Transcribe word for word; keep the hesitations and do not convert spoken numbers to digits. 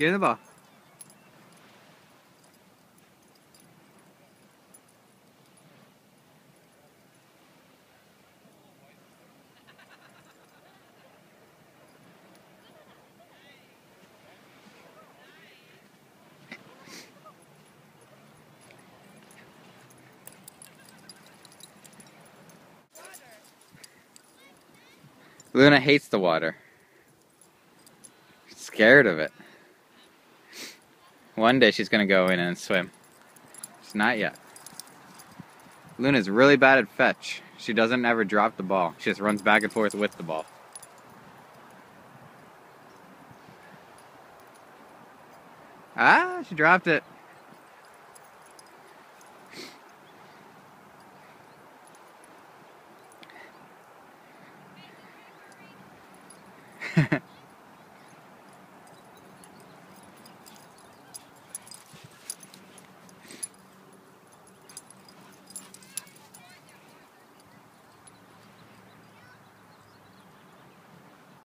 Give me the ball. Luna hates the water. She's scared of it. One day she's gonna go in and swim. She's not yet. Luna's really bad at fetch. She doesn't ever drop the ball. She just runs back and forth with the ball. Ah, she dropped it.